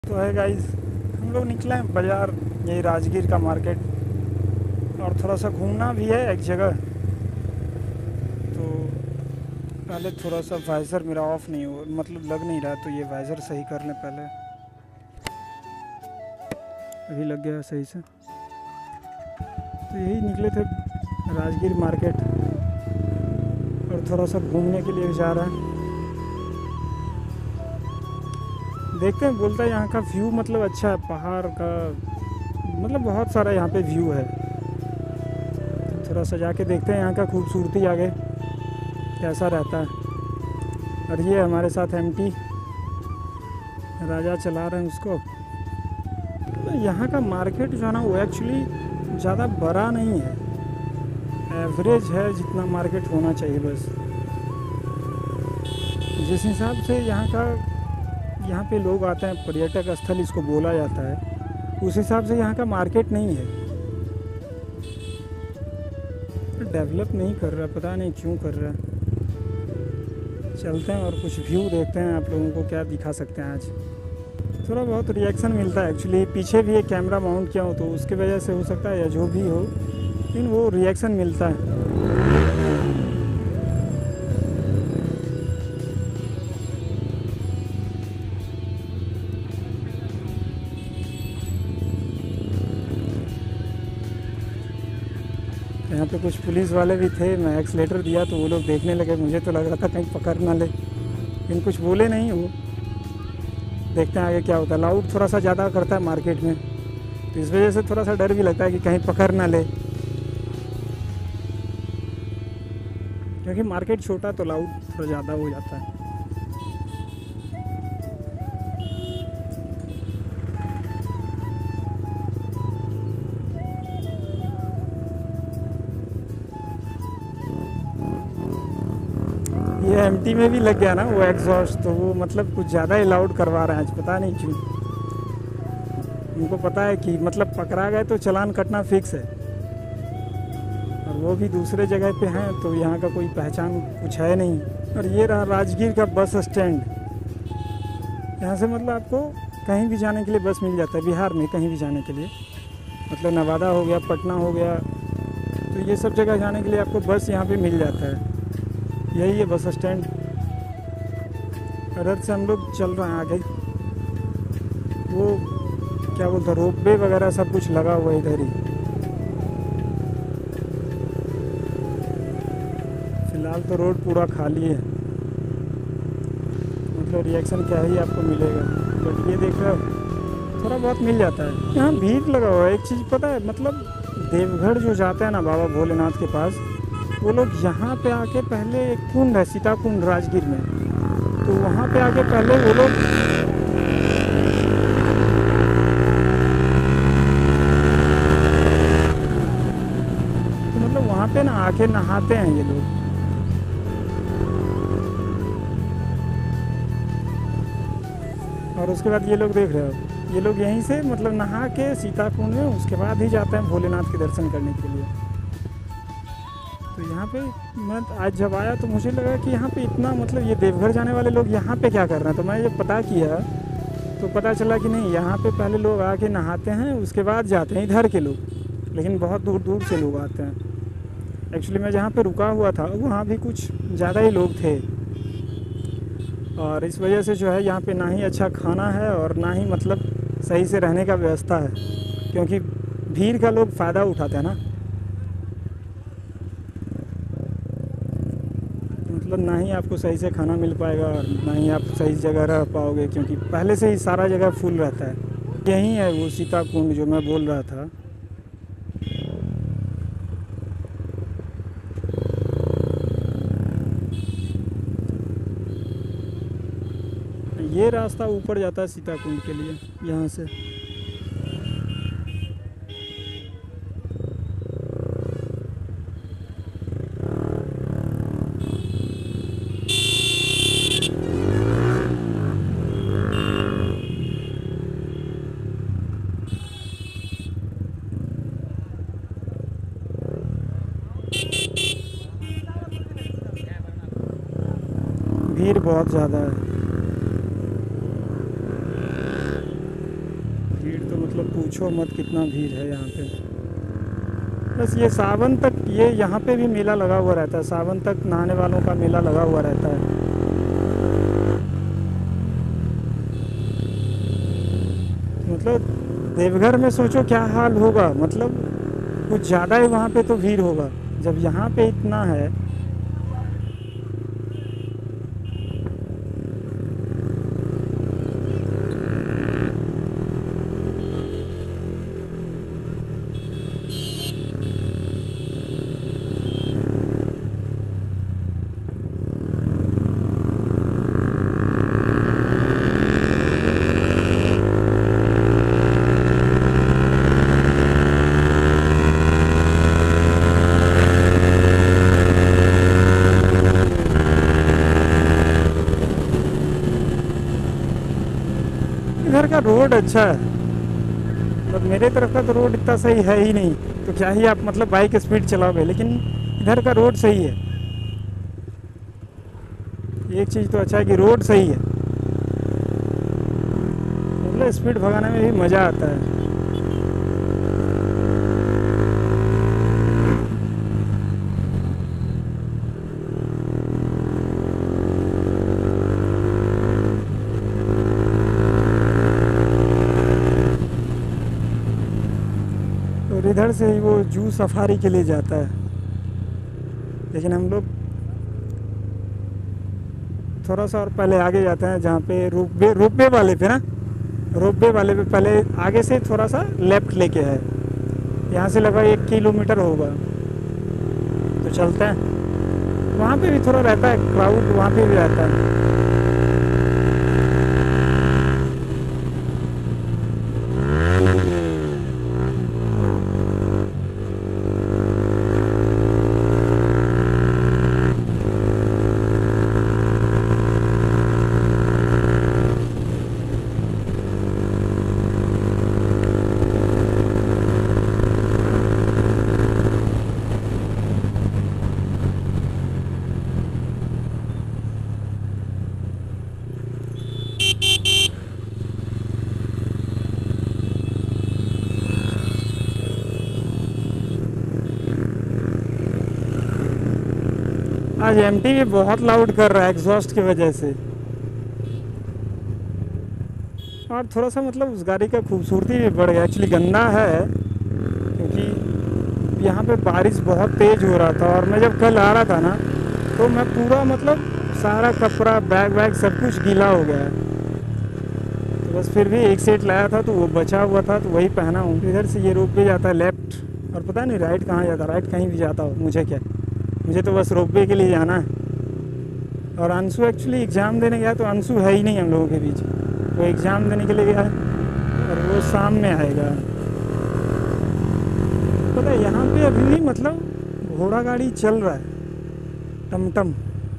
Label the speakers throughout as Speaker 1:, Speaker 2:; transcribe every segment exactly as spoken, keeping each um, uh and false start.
Speaker 1: तो है गाइस, हम लोग निकले हैं बाज़ार, यही राजगीर का मार्केट, और थोड़ा सा घूमना भी है एक जगह। तो पहले थोड़ा सा वाइज़र मेरा ऑफ नहीं हो, मतलब लग नहीं रहा, तो ये वाइज़र सही कर लें पहले। अभी लग गया सही से। तो यही निकले थे राजगीर मार्केट, और थोड़ा सा घूमने के लिए जा रहे हैं। देखते हैं, बोलता है यहाँ का व्यू मतलब अच्छा है, पहाड़ का मतलब बहुत सारा यहाँ पे व्यू है। तो थोड़ा सा जाके देखते हैं यहाँ का खूबसूरती आगे कैसा रहता है। और ये हमारे साथ एमटी राजा चला रहे हैं उसको। तो यहाँ का मार्केट जो है ना, वो एक्चुअली ज़्यादा बड़ा नहीं है, एवरेज है जितना मार्केट होना चाहिए बस। जिस हिसाब से यहाँ का यहाँ पे लोग आते हैं, पर्यटक स्थल इसको बोला जाता है, उस हिसाब से यहाँ का मार्केट नहीं है, डेवलप नहीं कर रहा, पता नहीं क्यों कर रहा है। चलते हैं और कुछ व्यू देखते हैं, आप लोगों को क्या दिखा सकते हैं आज। थोड़ा बहुत रिएक्शन मिलता है एक्चुअली, पीछे भी एक कैमरा माउंट किया हो तो उसके वजह से हो सकता है, या जो भी हो, लेकिन वो रिएक्शन मिलता है। यहाँ पे कुछ पुलिस वाले भी थे, मैं एक्सलेटर दिया तो वो लोग देखने लगे, मुझे तो लग रहा था कहीं पकड़ ना ले, लेकिन कुछ बोले नहीं वो। देखते हैं आगे क्या होता है। लाउड थोड़ा सा ज़्यादा करता है मार्केट में, तो इस वजह से थोड़ा सा डर भी लगता है कि कहीं पकड़ ना ले, क्योंकि मार्केट छोटा तो लाउड थोड़ा ज़्यादा हो जाता है। ये एमटी में भी लग गया ना वो एग्जॉस्ट, तो वो मतलब कुछ ज़्यादा ही लाउड करवा रहे हैं आज, पता नहीं क्यों। उनको पता है कि मतलब पकड़ा गए तो चालान कटना फिक्स है, और वो भी दूसरे जगह पे हैं, तो यहाँ का कोई पहचान कुछ है नहीं। और ये रहा राजगीर का बस स्टैंड। यहाँ से मतलब आपको कहीं भी जाने के लिए बस मिल जाता है, बिहार में कहीं भी जाने के लिए, मतलब नवादा हो गया, पटना हो गया, तो ये सब जगह जाने के लिए आपको बस यहाँ पे मिल जाता है। यही है बस स्टैंड। इधर से हम लोग चल रहे हैं आगे, वो क्या बोलते हैं, रोपवे वगैरह सब कुछ लगा हुआ है इधर ही। फिलहाल तो रोड पूरा खाली है, मतलब रिएक्शन क्या ही आपको मिलेगा, बट ये देख रहे हो थोड़ा बहुत मिल जाता है। यहाँ भीड़ लगा हुआ है। एक चीज़ पता है, मतलब देवघर जो जाते हैं ना बाबा भोलेनाथ के पास, वो लोग यहाँ पे आके पहले एक कुंड है, सीता कुंड राजगीर में, तो वहाँ पे आके पहले वो लोग तो मतलब वहाँ पे ना आके नहाते हैं ये लोग। और उसके बाद ये लोग देख रहे हो, ये लोग यहीं से मतलब नहा के सीता कुंड में, उसके बाद ही जाते हैं भोलेनाथ के दर्शन करने के लिए। तो यहाँ पे मैं आज जब आया तो मुझे लगा कि यहाँ पे इतना मतलब ये देवघर जाने वाले लोग यहाँ पे क्या कर रहे हैं, तो मैं जब पता किया तो पता चला कि नहीं, यहाँ पे पहले लोग आके नहाते हैं, उसके बाद जाते हैं इधर के लोग, लेकिन बहुत दूर दूर से लोग आते हैं। एक्चुअली मैं जहाँ पे रुका हुआ था वहाँ भी कुछ ज़्यादा ही लोग थे, और इस वजह से जो है यहाँ पे ना ही अच्छा खाना है और ना ही मतलब सही से रहने का व्यवस्था है, क्योंकि भीड़ का लोग फ़ायदा उठाते हैं ना, मतलब ना ही आपको सही से खाना मिल पाएगा और ना ही आप सही जगह रह पाओगे, क्योंकि पहले से ही सारा जगह फुल रहता है। यही है वो सीता कुंड जो मैं बोल रहा था। ये रास्ता ऊपर जाता है सीता कुंड के लिए यहाँ से। भीड़ बहुत ज़्यादा है। मतलब पूछो मत कितना भीड़ है यहाँ पे। बस ये सावन तक ये यहाँ पे भी मेला लगा हुआ रहता है, सावन तक नहाने वालों का मेला लगा हुआ रहता है। मतलब देवघर में सोचो क्या हाल होगा, मतलब कुछ ज़्यादा ही वहाँ पे तो भीड़ होगा जब यहाँ पे इतना है। इधर का रोड अच्छा है, मतलब मेरे तरफ का तो रोड इतना सही है ही नहीं, तो क्या ही आप मतलब बाइक स्पीड चलाओगे, लेकिन इधर का रोड सही है। एक चीज़ तो अच्छा है कि रोड सही है, मतलब स्पीड भगाने में भी मज़ा आता है। और इधर से ही वो जू सफारी के लिए जाता है, लेकिन हम लोग थोड़ा सा और पहले आगे जाते हैं, जहाँ पे रोपवे रोपवे वाले पे ना रोपवे वाले पे पहले आगे से थोड़ा सा लेफ्ट लेके है, यहाँ से लगभग एक किलोमीटर होगा, तो चलते हैं। वहाँ पे भी थोड़ा रहता है क्राउड, वहाँ पे भी रहता है। आज एमटी भी बहुत लाउड कर रहा है एग्जॉस्ट की वजह से, और थोड़ा सा मतलब उस गाड़ी का खूबसूरती भी बढ़ गया। एक्चुअली गंदा है क्योंकि यहाँ पे बारिश बहुत तेज़ हो रहा था, और मैं जब कल आ रहा था ना तो मैं पूरा मतलब सारा कपड़ा बैग वैग सब कुछ गीला हो गया है, तो बस फिर भी एक सेट लाया था तो वो बचा हुआ था तो वही पहना हूँ। इधर से ये रोप भी जाता है लेफ़्ट, और पता नहीं राइट कहाँ जाता, राइट कहीं भी जाता हो मुझे क्या, मुझे तो बस रोपवे के लिए जाना है। और अंशु एक्चुअली एग्ज़ाम देने गया, तो अंशु है ही नहीं हम लोगों के बीच, वो एग्ज़ाम देने के लिए गया है और वो शाम में आएगा। पता है यहाँ पे अभी भी मतलब घोड़ा गाड़ी चल रहा है, टमटम।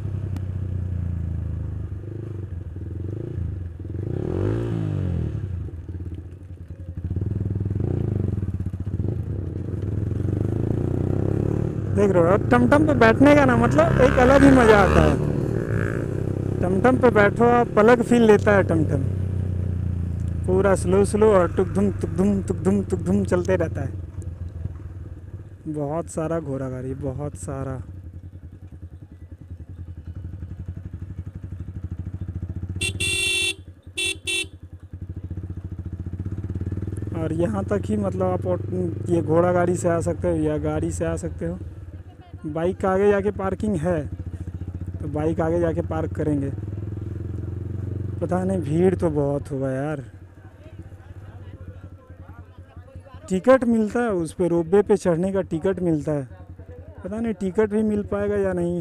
Speaker 1: देख रहे हो, अब टमटम पे बैठने का ना मतलब एक अलग ही मज़ा आता है। टमटम पे बैठो आप, अलग फील लेता है टमटम, पूरा स्लो स्लो और टुक धुम टुक धुम टुक धुम टुक धुम चलते रहता है। बहुत सारा घोड़ा गाड़ी, बहुत सारा। और यहाँ तक ही मतलब आप ये घोड़ा गाड़ी से आ सकते हो या गाड़ी से आ सकते हो। बाइक का आगे जाके पार्किंग है, तो बाइक आगे जाके पार्क करेंगे। पता नहीं भीड़ तो बहुत होगा यार। टिकट मिलता है उस पे, रोपवे पे चढ़ने का टिकट मिलता है, पता नहीं टिकट भी मिल पाएगा या नहीं।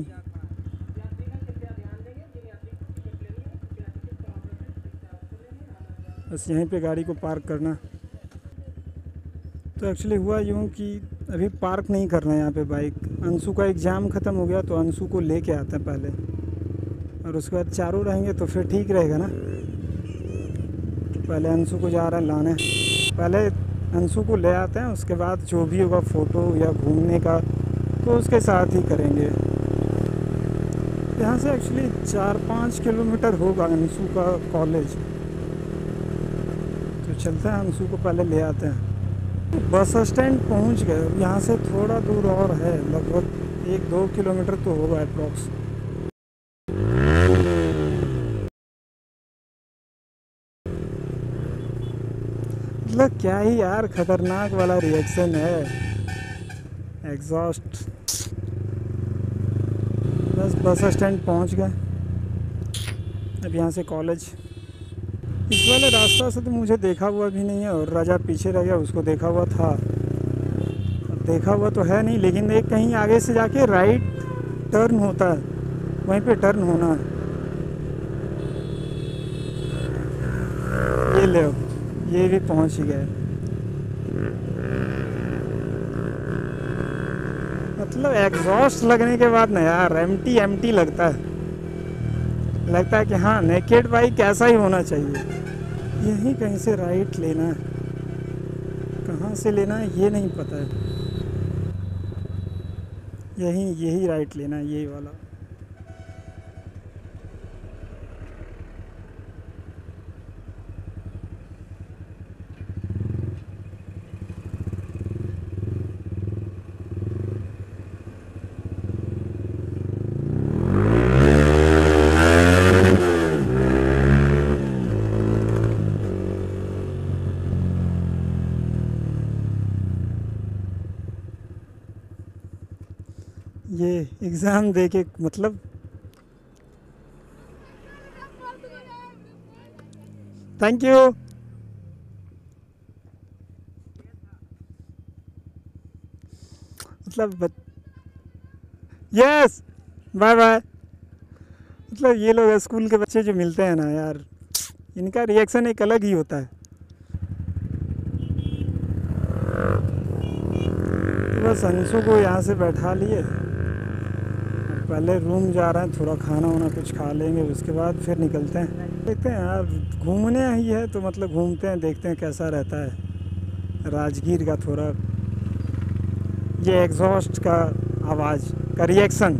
Speaker 1: बस यहीं पे गाड़ी को पार्क करना। तो एक्चुअली हुआ यूँ कि अभी पार्क नहीं करना है यहाँ पे बाइक। अंशु का एग्ज़ाम ख़त्म हो गया तो अंशु को लेके आते हैं पहले, और उसके बाद चारों रहेंगे तो फिर ठीक रहेगा ना। तो पहले अंशु को जा रहे हैं लाने, पहले अंशु को ले आते हैं, उसके बाद जो भी होगा फ़ोटो या घूमने का तो उसके साथ ही करेंगे। यहाँ से एक्चुअली चार पाँच किलोमीटर होगा अंशु का कॉलेज, तो चलते हैं, अंशु को पहले ले आते हैं। बस स्टैंड पहुंच गए। यहाँ से थोड़ा दूर और है, लगभग एक दो किलोमीटर तो होगा अप्रॉक्स। मतलब क्या ही यार खतरनाक वाला रिएक्शन है। एग्जॉस्ट। बस बस स्टैंड पहुंच गए। अब यहाँ से कॉलेज। इस वाले रास्ता से तो मुझे देखा हुआ भी नहीं है, और राजा पीछे रह गया, उसको देखा हुआ था। देखा हुआ तो है नहीं, लेकिन एक कहीं आगे से जाके राइट टर्न होता है, वहीं पे टर्न होना है। ये ले, ये भी पहुंच गए। मतलब एग्जॉस्ट लगने के बाद ना यार एम्प्टी एम्प्टी लगता है। लगता है कि हाँ नेकेड बाइक ऐसा ही होना चाहिए। यहीं कहीं से राइट लेना है, कहाँ से लेना है ये नहीं पता है। यहीं यही राइट लेना है, यही वाला। ये एग्ज़ाम दे के मतलब थैंक यू। मतलब यस बाय बाय। मतलब ये लोग स्कूल के बच्चे जो मिलते हैं ना यार, इनका रिएक्शन एक अलग ही होता है। तो बस अंशु को यहाँ से बैठा लिए, पहले रूम जा रहे हैं, थोड़ा खाना वाना कुछ खा लेंगे, उसके बाद फिर निकलते हैं। देखते हैं यार, घूमने ही है तो मतलब घूमते हैं, देखते हैं कैसा रहता है राजगीर का। थोड़ा ये एग्जॉस्ट का आवाज़ का रिएक्शन।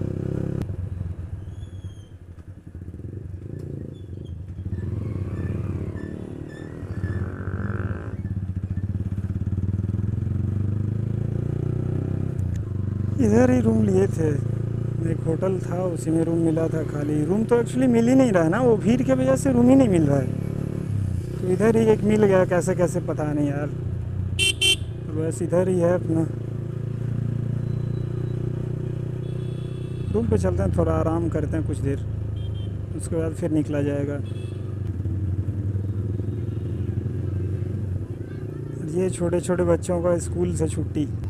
Speaker 1: इधर ही रूम लिए थे, एक होटल था उसी में रूम मिला था खाली। रूम तो एक्चुअली मिल ही नहीं रहा है ना, वो भीड़ के वजह से रूम ही नहीं मिल रहा है। तो इधर ही एक मिल गया, कैसे कैसे पता नहीं यार। तो बस इधर ही है अपना रूम पे। चलते हैं, थोड़ा आराम करते हैं कुछ देर, उसके बाद फिर निकला जाएगा। ये छोटे छोटे बच्चों का स्कूल से छुट्टी।